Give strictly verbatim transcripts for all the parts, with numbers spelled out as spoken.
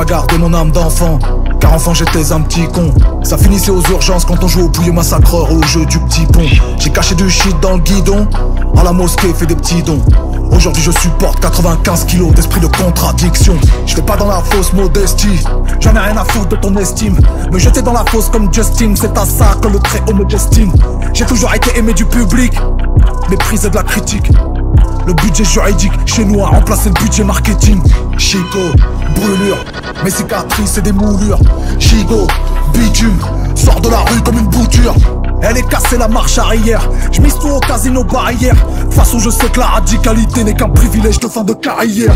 pas gardé mon âme d'enfant, car enfant j'étais un petit con. Ça finissait aux urgences quand on jouait au bouillé massacreur ou au jeu du petit pont. J'ai caché du shit dans le guidon, à la mosquée fait des petits dons. Aujourd'hui je supporte quatre-vingt-quinze kilos d'esprit de contradiction. Je fais pas dans la fausse modestie, j'en ai rien à foutre de ton estime. Me jeter dans la fosse comme Justin, c'est à ça que le Très-Haut me destine. J'ai toujours été aimé du public, méprisé de la critique. Le budget juridique chez nous a remplacé le budget marketing. Chico, brûlure, mes cicatrices c'est des moulures. Chico, bitume, sors de la rue comme une bouture. Elle est cassée la marche arrière, je mise tout au casino barrière. De toute façon je sais que la radicalité n'est qu'un privilège de fin de carrière.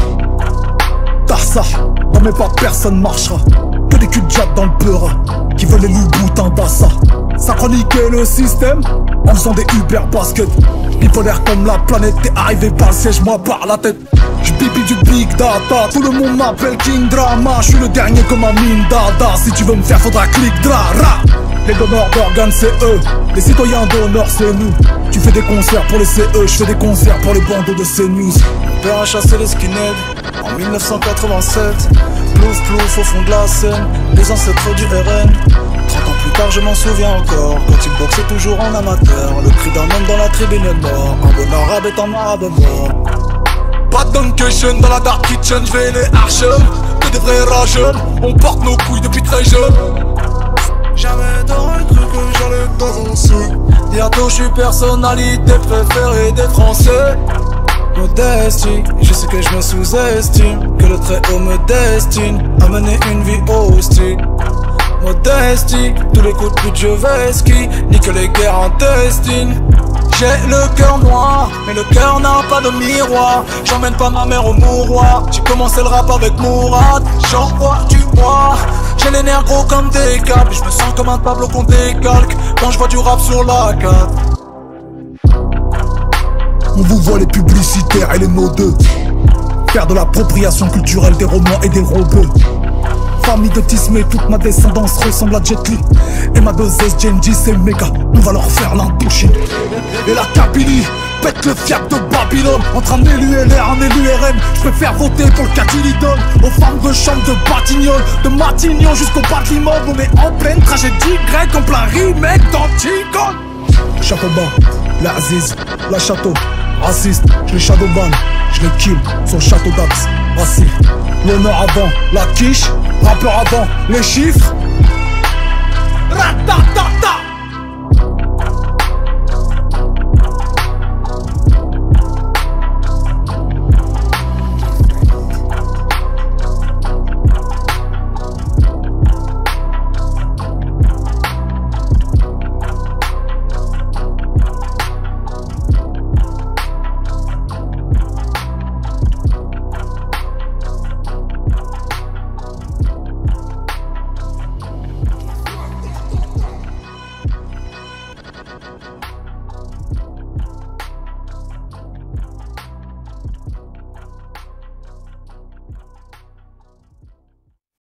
T'as ça, dans mes pas personne marchera. Que des culs de jatte dans le beurre, qui veulent les loups boutins d'assa. Ça chroniquait le système, en faisant des Uber basket. Bipolaire comme la planète, t'es arrivé par le siège, moi par la tête. J'bibi du big data, tout le monde m'appelle King Drama. J'suis le dernier comme un mine dada, si tu veux me faire faudra clic dra ra. Les donneurs d'organes c'est eux, les citoyens d'honneur c'est nous. Tu fais des concerts pour les C E, j'fais des concerts pour les bandeaux de CNews. Mon père a chassé les skinheads en mille neuf cent quatre-vingt-sept. Plouf plouf au fond de la Seine, les ancêtres du R N. Trente ans plus tard je m'en souviens encore, quand il boxait toujours en amateur. Le cri d'un homme dans la tribune est mort, un bon arabe est un arabe mort. Pas d'unction dans la dark kitchen, j'vais les archers. Que des vrais rageux, on porte nos couilles depuis très jeune. Jamais t'aurais cru que j'allais t'avancer. Bientôt j'suis personnalité préférée des Français. Modestie, je sais que je me sous-estime, que le Très-Haut me destine à mener une vie hostile. Modestie, tous les coups de pute je vais ski, ni que les guerres intestines. J'ai le cœur noir, mais le cœur n'a pas de miroir. J'emmène pas ma mère au mouroir. J'ai commencé le rap avec Mourad, j'envoie du bois. J'ai les nerfs gros comme des câbles, je me sens comme un tableau qu'on décalque quand je vois du rap sur la carte. On vous voit les publicitaires et les modeux faire de l'appropriation culturelle des romans et des rebeux. Famille de Tismé, toute ma descendance ressemble à Jet Li. Et ma deux S, Genji, c'est méga, on va leur faire l'Indochine. Et la Kabylie pète le fiac de Babylone. Entre un élu L R, un élu R M, je préfère voter pour le Cadilidon. Aux femmes de chambre de Batignolles, de Matignon jusqu'au bas de l'immeuble. On est en pleine tragédie grecque, en plein remake d'Antigone. Chapeau bas, la Aziz, la château, raciste, je les shadowban, je les kill sur le château d'Axe, assis. L'honneur avant, la quiche, rappeur avant, les chiffres. Ratata.